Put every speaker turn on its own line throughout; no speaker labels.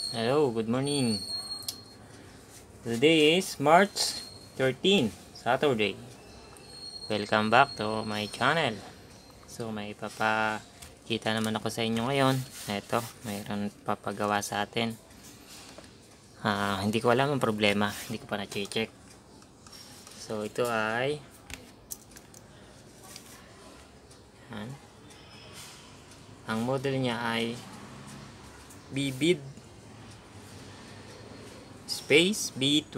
Hello, good morning. Today is March 13, Saturday. Welcome back to my channel. So may papakita naman ako sa inyo ngayon. Ito, mayroon papagawa sa atin. Hindi ko alam ang problema. Hindi ko pa na-check. So ito ay ang model niya ay Bibid space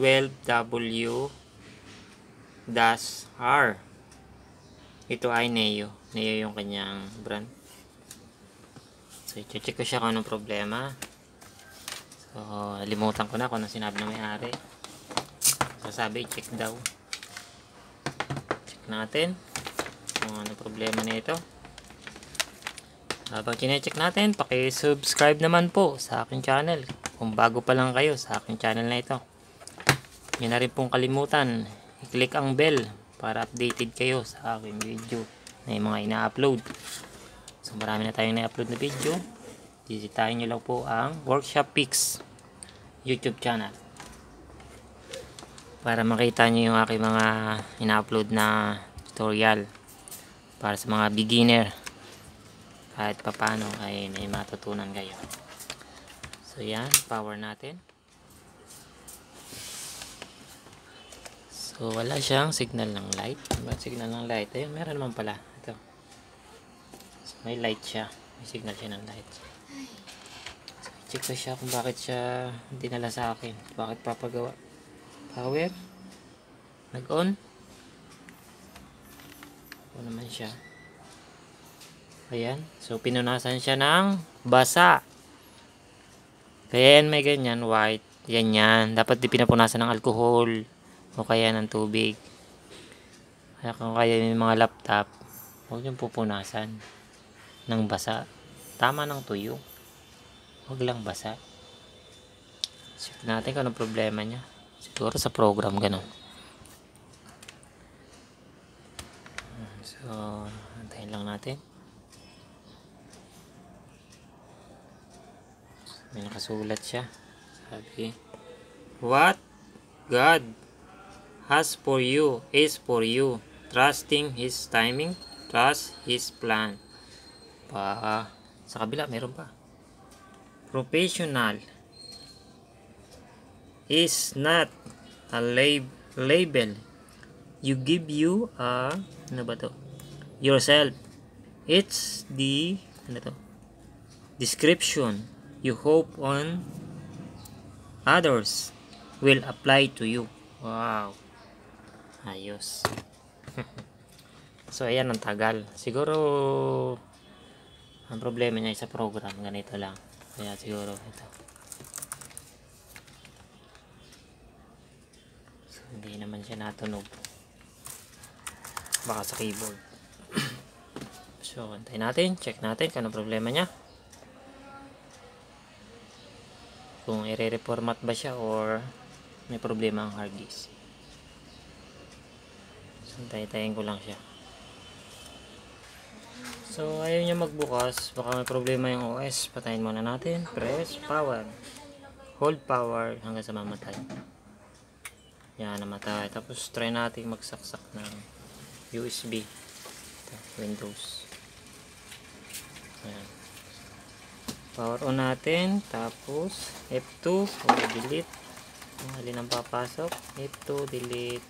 B12W-R. Ito ay Neo yung kanyang brand. So i-check ko siya kung anong problema. So limutan ko na kung anong sinabi ng may-ari. So sabi i-check daw. Check natin kung anong problema nito. Habang kine-check natin, paki-subscribe naman po sa aking channel. Kung bago pa lang kayo sa aking channel na ito. Yun na rin pong kalimutan. I-click ang bell para updated kayo sa aking video na yung mga ina-upload. So marami na tayong na-upload na video. Visitahin nyo lang po ang Workshop Pics YouTube channel. Para makita nyo yung aking mga ina-upload na tutorial. Para sa mga beginner. Kahit papano ay may matutunan kayo. So yan, power natin. So wala siyang signal ng light. Ba't signal ng light? Ayun, meron naman pala. Ito. So, may light siya. May signal siya ng light. So check ko siya kung bakit siya dinala sa akin. Bakit papagawa? Power. Nag-on. O naman siya. Ayan. So pinunasan siya ng basa. Kaya yan may ganyan, white. Yan. Dapat di pinapunasan ng alcohol. O kaya ng tubig. Kaya kung kaya yung mga laptop, huwag yung pupunasan ng basa. Tama ng tuyo. Huwag lang basa. Check natin kung anong problema niya. Siguro sa program ganun. So, antayin lang natin. May nakasulat siya. Sabi, what God has for you is for you. Trusting His timing, trust His plan. Sa kabila, meron pa. Professional is not a label. You give you a, ano ba to? Yourself. It's the, ano to? Description you hope on others will apply to you. Wow. Ayos. So ayan, ang tagal. Siguro ang problema niya sa program, ganito lang. Kaya siguro ito. So hindi naman siya natunog. Baka sa keyboard. So antayin natin, check natin kung ano problema niya. Kung i-reformat ba siya or may problema ang hard disk. So tayo-tayin ko lang siya. So ayaw niya magbukas, baka may problema yung OS. Patayin muna natin. Press power, hold power hanggang sa mamatay. Yan, namatay. Tapos try natin magsaksak ng USB. Ito, Windows. Ayan. Power on natin, tapos F2 or delete. Alin ang papasok? F2, delete.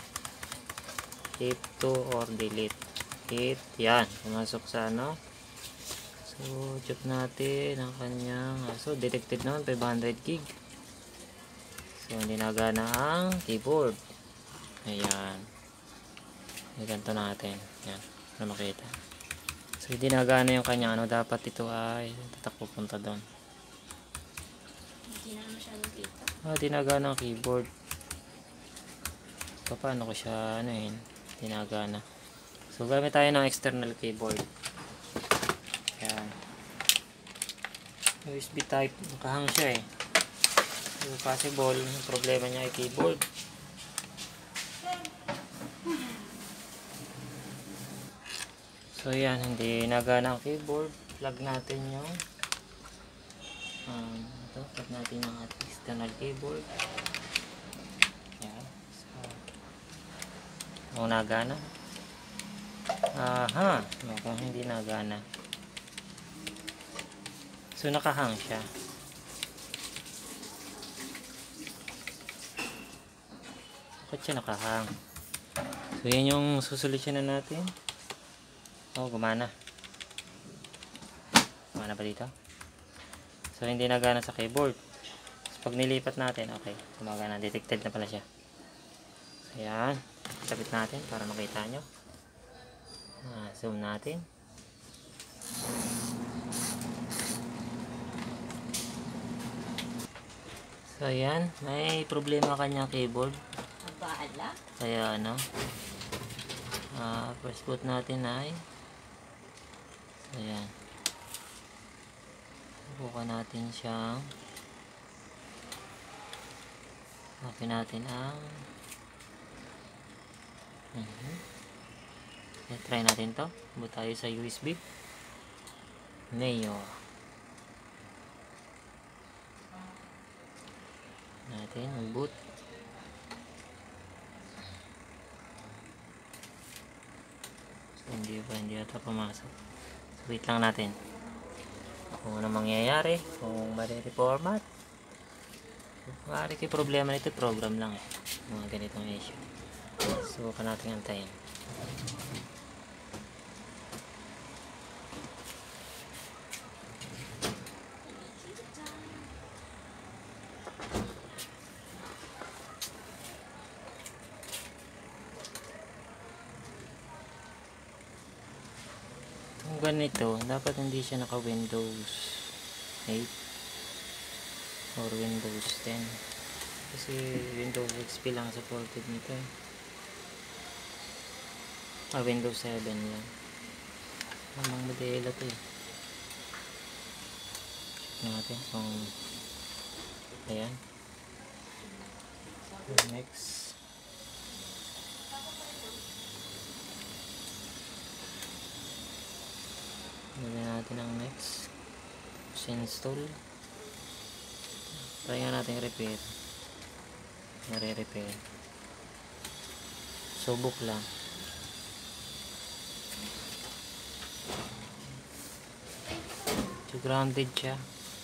F2 or delete. Hit, yan, pumasok sa ano. So check natin ang kanyang, so detected naman 500 gig. So hindi nagana ang keyboard. Ayan, ganito natin. Yan, para makita. So hindi nagana yung kanya, ano, dapat ito ay tatakbo punta doon. Hindi na masyadong kita. Hindi nagana ang keyboard. Paano ko siya, ano yun, hindi nagana. So gamit tayo ng external keyboard. Yan. USB type, nakahang siya eh. So possible, yung problema niya ay keyboard. So yan, hindi nagana ang keyboard. Plug natin yung ito. Cut natin yung ating external keyboard. Yan. So, nagana. Aha, mukhang hindi nagana. So, nakahang siya. Bakit siya nakahang? So, yan yung susolusyonan natin. Oh, gumana. Gumana ba dito? So, hindi nagana sa keyboard. So, pag nilipat natin, okay. Gumagana. Detected na pala siya. So, yan. Sabit natin para makita nyo. Zoom natin. So, yan. May problema kanyang keyboard. Kaya, first boot natin ay ayan. Subukan natin siyang hanapin natin ang try natin to. Boot tayo sa USB Neo natin mag-boot. Hindi ata pumasok. So, wait lang natin kung ano mangyayari, kung mali-reformat. Maaari kayo problema nito, program lang mga ganitong issue. Subukan natin antayin. Kung ganito, dapat hindi siya naka Windows 8 or Windows 10 kasi Windows XP lang supported nito Windows 7 lang namang modelo to check natin kung ayan. Next, gawin natin ang next. Install. Try nga natin repair. Nare-repair. Subok lang. So, grounded siya.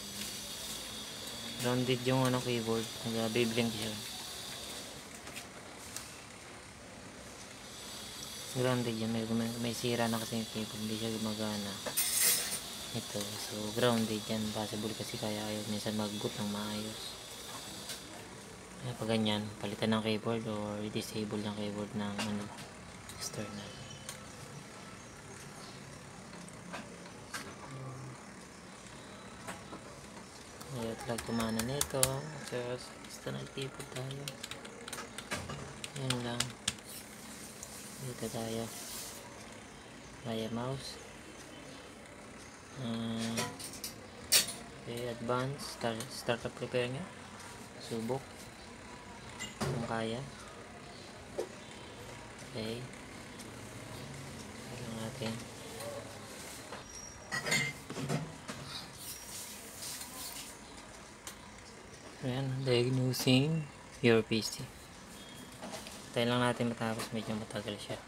Grounded yung keyboard. Nag-blink siya. Grounded yun. May sira na kasi yung keyboard. Hindi siya gumagana. Ito. So, grounded yan. Possible kasi kaya ayaw minsan mag-boot ng maayos. Kaya pag ganyan, palitan ng keyboard or disable ng keyboard ng external. Ayaw talaga kumana nito. So, external keyboard tayo. Yan lang. Dito tayo. Kaya mouse. Okay, advance. Startup prepare nga. Subok. Kung kaya. Okay. Kailangan natin. Ayan, diagnosing your PC. Tayo lang natin matapos, medyo matagal siya.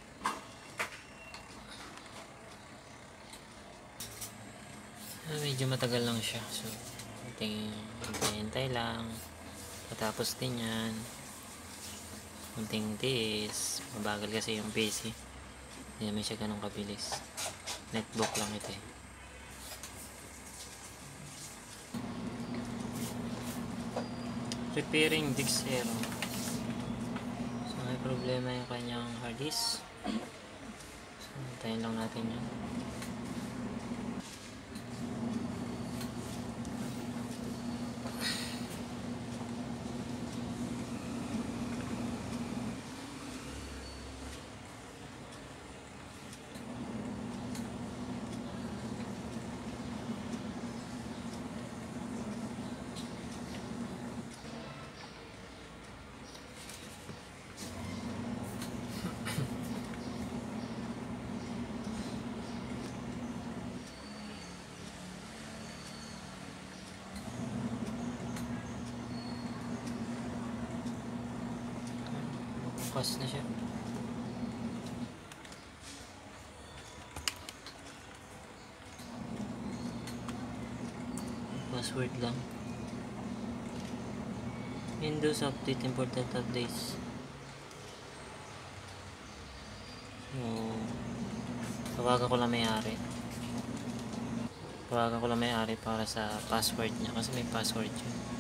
Medyo matagal lang siya. So, hintay lang. Matapos din yan. Kunting tiis. Mabagal kasi yung PC. Hindi naman siya ganun kabilis. Netbook lang ito eh. Repairing Dixero. So, may problema yung kanyang hard disk. So, hintayin lang natin yan. Bukas na siya. Password lang. Windows update, important updates. So, tawagan ko lang may-ari. Tawagan ko lang may-ari para sa password niya kasi may password siya.